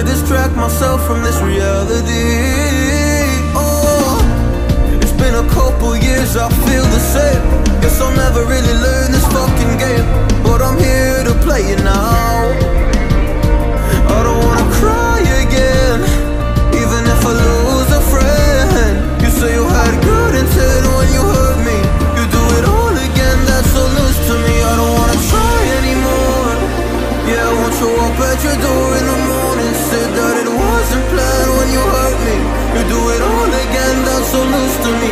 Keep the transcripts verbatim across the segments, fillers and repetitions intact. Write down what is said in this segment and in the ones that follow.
distract myself from this reality. Oh, it's been a couple years, I feel the same. Guess I'll never really learn this fucking game, but I'm here to play it now. I don't wanna cry again, even if I lose a friend. You say you had good intent when you hurt me. You do it all again, that's so loose to me. I don't wanna try anymore. Yeah, I won't show up at your door in the morning. Said that it wasn't planned when you hurt me. You do it all again, that's so loose to me.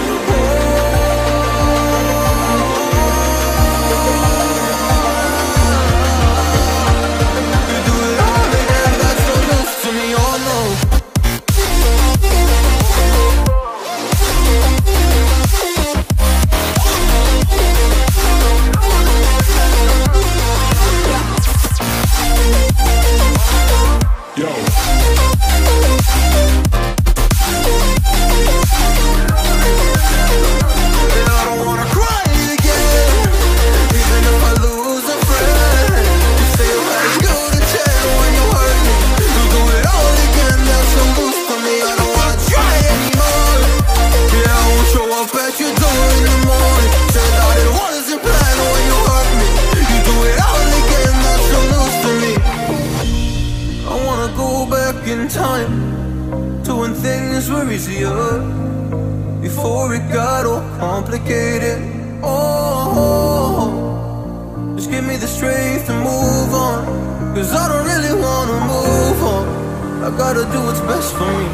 In time to when things were easier, before it got all complicated. Oh, just give me the strength to move on, cause I don't really wanna move on. I gotta do what's best for me.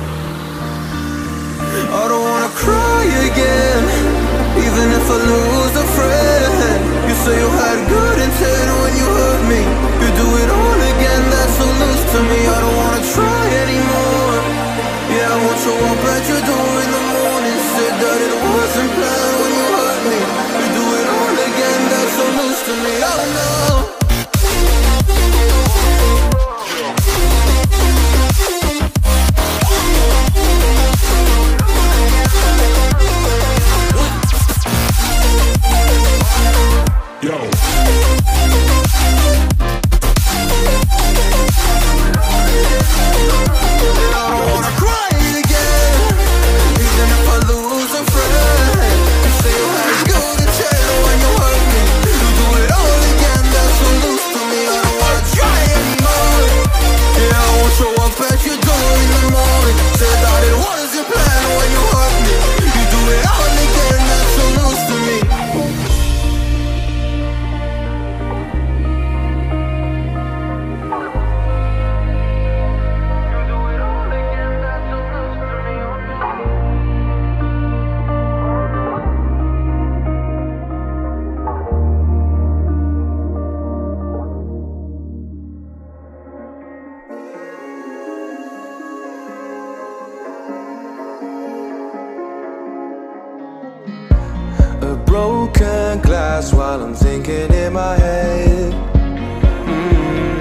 I don't wanna cry again, even if I lose a friend. You say you had good intent when you hurt me. You do it all again, that's so loose to me. I don't wanna try anymore. Yeah, I won't show up at your door in the morning. Said that it wasn't planned when you hurt me. You do it all again, that's so loose to me. Oh no. Broken glass while I'm thinking in my head. mm.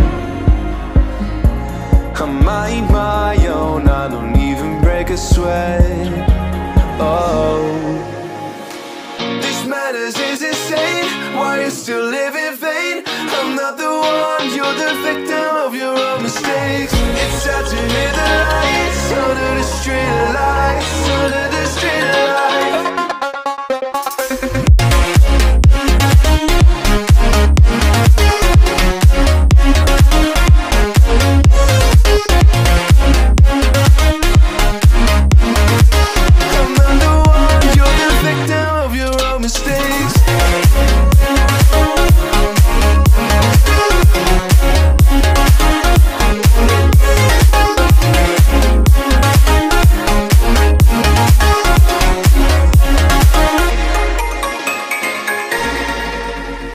I mind my own, I don't even break a sweat. Oh, this madness is insane. Why you still live in vain? I'm not the one, you're the victim of your own mistakes. It's sad to hear the lights under the street lights, under the